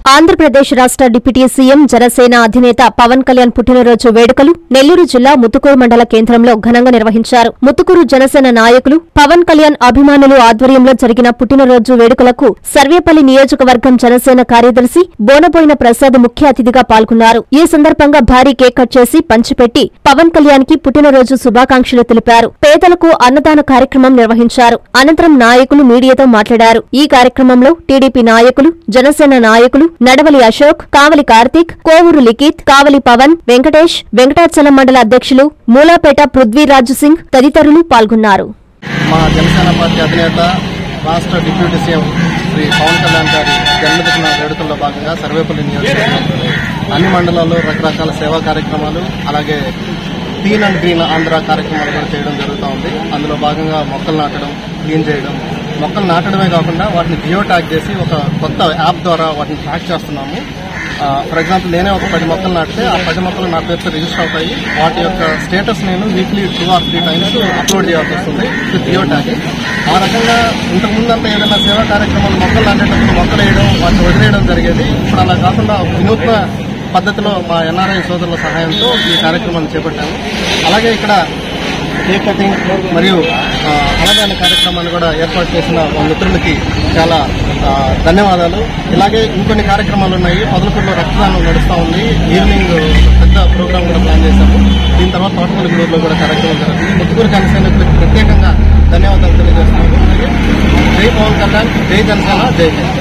ఆంధ్రప్రదేశ్ రాష్ట్ర deputy CM Janasena అధినేత పవన్ కళ్యాణ్ పుట్టినరోజు వేడుకలు నెల్లూరు జిల్లా ముత్తుకూరు మండల కేంద్రంలో ఘనంగా నిర్వహించారు. ముత్తుకూరు జనసేన నాయకులు పవన్ కళ్యాణ్ అభిమానులు ఆధ్వర్యంలో జరిగిన పుట్టినరోజు వేడుకలకు సర్వేపల్లి నియోజకవర్గం జనసేన కార్యదర్శి బోనబోయిన ప్రసాద్ ముఖ్య అతిథిగా పాల్గొన్నారు. ఈ సందర్భంగా భారీ కేక్ కట్ చేసి పంచిపెట్టి పవన్ కళ్యాణ్ కి పుట్టినరోజు శుభాకాంక్షలు తెలిపారు. పేదలకు అన్నదాన కార్యక్రమం నిర్వహించారు. అనంతరం నాయకులు మీడియాతో మాట్లాడారు. ఈ కార్యక్రమంలో టీడీపీ నాయకులు, జనసేన నాయకులు నడవలి అశోక్, కావలి కార్తీక్, కోవూరు లిఖిత్, కావలి పవన్, వెంకటేష్, వెంకటాచలం మండల అధ్యక్షులు మూలాపేట పృథ్వీరాజు సింగ్ తదితరులు పాల్గొన్నారు. మా జనసేన పార్టీ అధినేత రాష్ట్ర డిప్యూటీ సీఎం శ్రీ పవన్ కళ్యాణ్ గారి జన్మదిన వేడుకల్లో భాగంగా సర్వేపల్లి నియోజకవర్గంలో అన్ని మండలాల్లో రకరకాల సేవా కార్యక్రమాలు, అలాగే క్లీన్ అండ్ గ్రీన్ ఆంధ్ర కార్యక్రమాలు కూడా చేయడం జరుగుతూ ఉంది. అందులో భాగంగా మొక్కలు నాటడం, క్లీన్ చేయడం, మొక్కలు నాటడమే కాకుండా వాటిని జియో ట్యాగ్ చేసి ఒక కొత్త యాప్ ద్వారా వాటిని ట్రాక్ చేస్తున్నాము. ఫర్ ఎగ్జాంపుల్ నేనే ఒక 10 మొక్కలు నాటితే ఆ 10 మొక్కలు నా పేరుతో రిజిస్టర్ అవుతాయి. వాటి యొక్క స్టేటస్ నేను వీక్లీ 2 or 3 times అప్లోడ్ చేయాల్సి వస్తుంది జియో ట్యాగింగ్. ఆ రకంగా ఇంతకుముందంతా ఏదైనా సేవా కార్యక్రమాలు మొక్కలు నాటేటప్పుడు మొక్కలు వేయడం, వాటిని వదిలేయడం జరిగేది. ఇప్పుడు అలా కాకుండా వినూత్న పద్ధతిలో మా ఎన్ఆర్ఐ సోదరుల సహాయంతో ఈ కార్యక్రమాన్ని చేపట్టాము. అలాగే ఇక్కడ కేక్ కటింగ్ మరియు అన్నదాన కార్యక్రమాన్ని కూడా ఏర్పాటు చేసిన మా మిత్రులకి చాలా ధన్యవాదాలు. ఇలాగే ఇంకొన్ని కార్యక్రమాలు ఉన్నాయి. పొదలకూరులో రక్తదానం నడుస్తూ ఉంది. ఈవినింగ్ పెద్ద ప్రోగ్రాం కూడా ప్లాన్ చేశాము. దీని తర్వాత తోటపల్లి గూడూరులో కూడా కార్యక్రమం జరుగుతుంది. ముత్తుకూరు జనసేనకులకు ప్రత్యేకంగా ధన్యవాదాలు తెలియజేస్తున్నాము. జై పవన్ కళ్యాణ్, జై జనసేన, జై జై.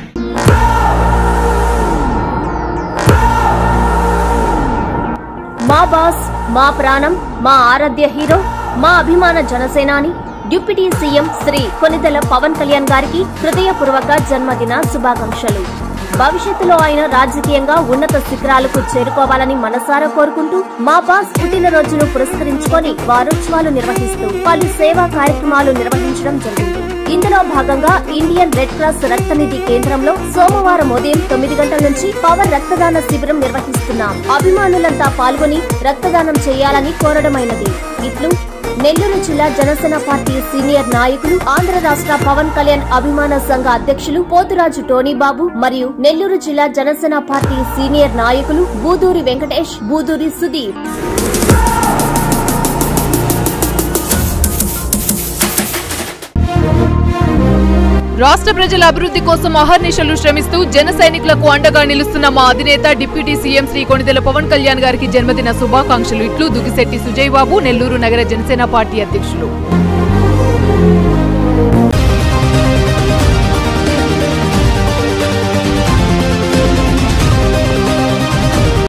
మా బాస్, మా ప్రాణం, మా ఆరాధ్య హీరో, మా అభిమాన జనసేనాని డిప్యూటీ సీఎం శ్రీ కొనిదెల పవన్ కళ్యాణ్ గారికి హృదయపూర్వక జన్మదిన శుభాకాంక్షలు. భవిష్యత్తులో ఆయన రాజకీయంగా ఉన్నత శిఖరాలకు చేరుకోవాలని మనసారా కోరుకుంటూ మా బాస్ పుట్టినరోజును పురస్కరించుకొని వారోత్సవాలు నిర్వహిస్తూ పలు సేవా కార్యక్రమాలు నిర్వహించడం జరిగింది. ఇందులో భాగంగా ఇండియన్ రెడ్ క్రాస్ రక్తనిధి కేంద్రంలో సోమవారం ఉదయం 9 గంటల నుంచి పవర్ రక్తదాన శిబిరం నిర్వహిస్తున్నాం. అభిమానులంతా పాల్గొని రక్తదానం చేయాలని కోరడమైనది. ఇట్లు నెల్లూరు జిల్లా జనసేన పార్టీ సీనియర్ నాయకులు, ఆంధ్ర రాష్ట్ర పవన్ కళ్యాణ్ అభిమాన సంఘ అధ్యక్షులు పోతురాజు టోనీబాబు మరియు నెల్లూరు జిల్లా జనసేన పార్టీ సీనియర్ నాయకులు బూదూరి వెంకటేష్, బూదూరి సుధీర్. రాష్ట్ర ప్రజల అభివృద్ధి కోసం అహర్నిశలు శ్రమిస్తూ జన సైనికులకు అండగా నిలుస్తున్న మా అధినేత డిప్యూటీ సీఎం శ్రీ కొనిదెల పవన్ కళ్యాణ్ గారికి జన్మదిన శుభాకాంక్షలు. ఇట్లు దుగిశెట్టి సుజయ్ బాబు, నెల్లూరు నగర జనసేన పార్టీ అధ్యక్షులు.